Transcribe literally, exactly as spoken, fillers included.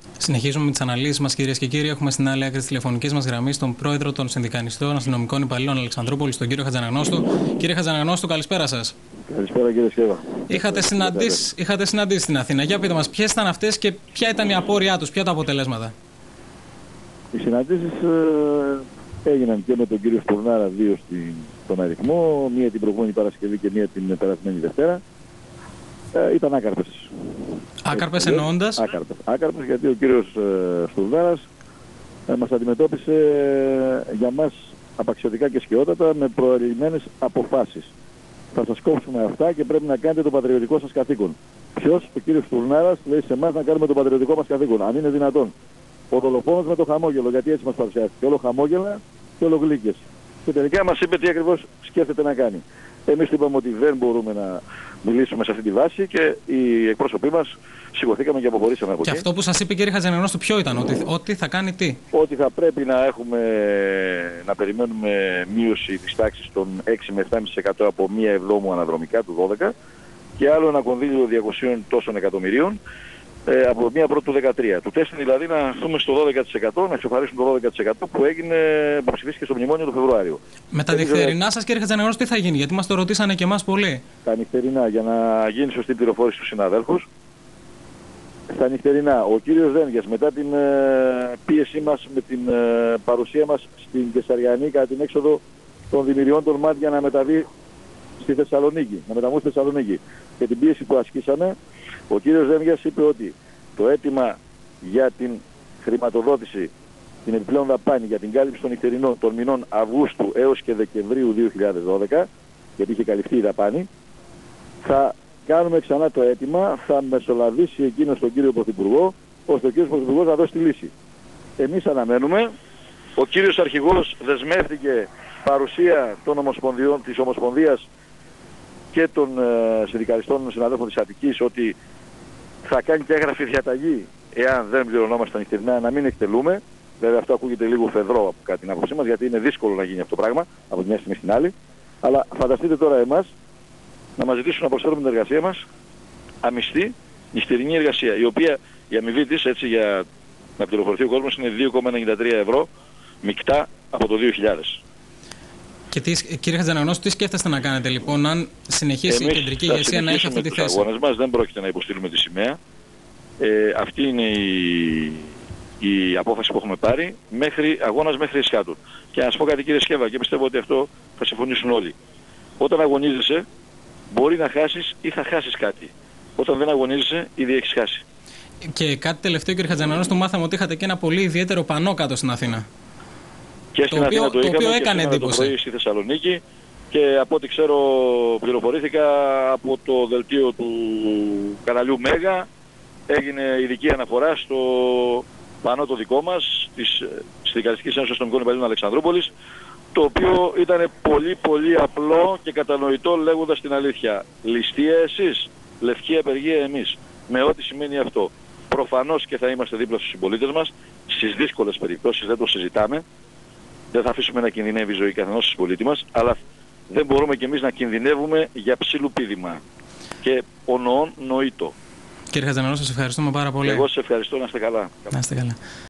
Συνεχίζουμε με τις αναλύσεις μας, κυρίες και κύριοι. Έχουμε στην άλλη άκρη της τηλεφωνικής μας γραμμής τον πρόεδρο των Συνδικαλιστών Αστυνομικών Υπαλλήλων Αλεξανδρούπολης, τον κύριο Χατζαναγνώστου. Κύριε Χατζαναγνώστου, καλησπέρα σας. Καλησπέρα, κύριε Σκέβα. Είχατε συναντήσει, είχατε συναντήσει στην Αθήνα. Για πείτε μας, ποιες ήταν αυτές και ποια ήταν η απόρριά τους, ποια τα αποτελέσματα. Οι συναντήσεις ε, έγιναν και με τον κύριο Στουρνάρα, δύο στον αριθμό, μία την προηγούμενη Παρασκευή και μία την περασμένη Δευτέρα. Ε, ήταν άκαρπες. Άκαρπες εννοώντας? Άκαρπες. Άκαρπες γιατί ο κύριος ε, Στουρνάρας ε, μας αντιμετώπισε ε, για μας απαξιωτικά και σκιότατα με προελειμμένες αποφάσεις. Θα σας κόψουμε αυτά και πρέπει να κάνετε το πατριωτικό σας καθήκον. Ποιος? Ο κύριος Στουρνάρας λέει σε εμάς να κάνουμε το πατριωτικό μας καθήκον, αν είναι δυνατόν. Ο δολοφόνος με το χαμόγελο, γιατί έτσι μας παρουσιάστηκε. Όλο χαμόγελα και όλο γλύκες. Και τελικά μας είπε τι ακριβώς σκέφτεται να κάνει. Εμείς είπαμε ότι δεν μπορούμε να μιλήσουμε σε αυτή τη βάση και οι εκπρόσωποι μας σηκωθήκαμε και αποχωρήσαμε από εκεί. Και αυτό που σας είπε, κύριε Χατζαναγνώστου, ποιο ήταν? Ότι, ότι θα κάνει τι? Ότι θα πρέπει να έχουμε, να περιμένουμε μείωση της τάξης των έξι με επτά κόμμα πέντε τοις εκατό από μία εβδόμου αναδρομικά του δώδεκα και άλλο ένα κονδύλιο διακοσίων τόσων εκατομμυρίων ε, από μία πρώτου δεκατρία. Του τέσσερα δηλαδή να έρθουμε στο δώδεκα τοις εκατό, να εξοφαρίσουν το δώδεκα τοις εκατό που έγινε, που ψηφίστηκε στο μνημόνιο το Φεβρουάριο. Με τα νυχτερινά σας, κύριε Χατζαναγνώστου, τι θα γίνει? Γιατί μας το ρωτήσανε και εμάς πολύ. Τα νυχτερινά, για να γίνει σωστή πληροφόρηση στους συναδέλφους. Στα νυχτερινά, ο κύριος Δένδιας μετά την ε, πίεσή μας με την ε, παρουσία μας στην Κεσαριανή κατά την έξοδο των δημιουργών των ΜΑΤ για να μεταβεί στη Θεσσαλονίκη, να μεταβούν στη Θεσσαλονίκη και την πίεση που ασκήσαμε, ο κύριος Δένδιας είπε ότι το αίτημα για την χρηματοδότηση, την επιπλέον δαπάνη για την κάλυψη των νυχτερινών των μηνών Αυγούστου έως και Δεκεμβρίου δύο χιλιάδες δώδεκα, γιατί είχε καλυφθεί η δαπάνη, θα κάνουμε ξανά το αίτημα, θα μεσολαβήσει εκείνος τον κύριο Πρωθυπουργό, ώστε ο κύριος Πρωθυπουργός να δώσει τη λύση. Εμείς αναμένουμε, ο κύριος Αρχηγός δεσμεύτηκε παρουσία των ομοσπονδιών, της Ομοσπονδίας και των ε, συνδικαλιστών συναδέλφων της Αττικής ότι θα κάνει και έγγραφη διαταγή, εάν δεν πληρωνόμαστε τα νυχτερινά, να μην εκτελούμε. Βέβαια αυτό ακούγεται λίγο φεδρό κατά την άποψή μας, γιατί είναι δύσκολο να γίνει αυτό το πράγμα από τη μια στιγμή στην άλλη. Αλλά φανταστείτε τώρα εμάς να μας ζητήσουν να προσφέρουμε την εργασία μας αμυστή, νυχτερινή εργασία, η οποία η αμοιβή της, έτσι για να πληροφορηθεί ο κόσμος, είναι δύο κόμμα ενενήντα τρία ευρώ μεικτά από το δύο χιλιάδες. Και τι, κύριε Χατζαναγνώστου, τι σκέφτεστε να κάνετε λοιπόν, αν συνεχίσει Εμείς η κεντρική ηγεσία να έχει αυτή τη θέση? Στους αγώνες μας δεν πρόκειται να υποστείλουμε τη σημαία. Ε, αυτή είναι η, η απόφαση που έχουμε πάρει, μέχρι, αγώνας μέχρι εσχάτου. Και να σας πω κάτι, κύριε Σκέβα, και πιστεύω ότι αυτό θα συμφωνήσουν όλοι. Όταν αγωνίζεσαι, μπορεί να χάσεις ή θα χάσεις κάτι. Όταν δεν αγωνίζεσαι, ήδη έχεις χάσει. Και κάτι τελευταίο, κύριε Χατζαναγνώστου, μάθαμε ότι είχατε και ένα πολύ ιδιαίτερο πανό κάτω στην Αθήνα. Και στην το Αθήνα οποίο, το, το οποίο έκανε και εντύπωση. Το πρωί στη Θεσσαλονίκη και από ό,τι ξέρω πληροφορήθηκα από το δελτίο του καναλιού Μέγα, έγινε ειδική αναφορά στο πανό το δικό μας, της Συνδικαλιστικής Ένωσης Αστυνομικών Υπαλλήλων Αλεξανδρούπολης, το οποίο ήταν πολύ πολύ απλό και κατανοητό, λέγοντας την αλήθεια. Ληστεία εσείς, λευκή απεργία εμείς. Με ό,τι σημαίνει αυτό. Προφανώς και θα είμαστε δίπλα στους συμπολίτες μας, στις δύσκολες περιπτώσεις, δεν το συζητάμε. Δεν θα αφήσουμε να κινδυνεύει η ζωή καθενός στους πολίτη μας, αλλά δεν μπορούμε κι εμείς να κινδυνεύουμε για ψήλου πήδημα. Και ο νοών νοήτο. Κύριε Χατζαναγνώστου, σας ευχαριστούμε πάρα πολύ. Εγώ σας ευχαριστώ, να είστε καλά. Να είστε καλά.